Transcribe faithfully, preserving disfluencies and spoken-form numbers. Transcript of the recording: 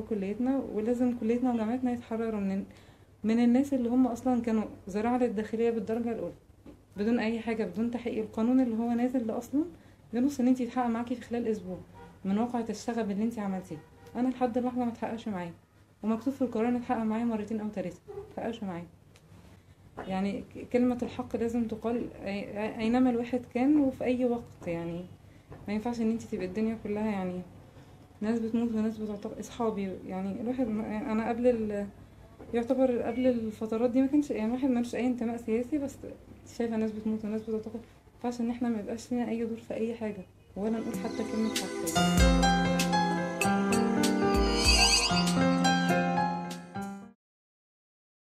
كليتنا، ولازم كليتنا وجامعتنا يتحرروا من من الناس اللي هم اصلا كانوا ذراع للداخليه بالدرجه الاولى، بدون اي حاجه، بدون تحقيق. القانون اللي هو نازل ده اصلا بينص ان انت يتحقق معاكي في خلال اسبوع من واقعة الشغب اللي انت عملتيه. انا لحد اللحظه ما اتحققش معايا، ومكتوب في القران اتحقق معايا مرتين او ثلاثه، ما اتحققش معايا. يعني كلمه الحق لازم تقال اينما الواحد كان وفي اي وقت. يعني ما ينفعش ان انت تبقى الدنيا كلها يعني ناس بتموت وناس بتعتقل. اصحابي يعني الواحد، انا قبل ال... يعتبر قبل الفترات دي ما كانش يعني الواحد ملوش اي انتماء سياسي، بس شايفه ناس بتموت وناس بتعتقل. ما ينفعش ان احنا ما يبقاش لنا اي دور في اي حاجه، ولا نقول حتى كلمه حق.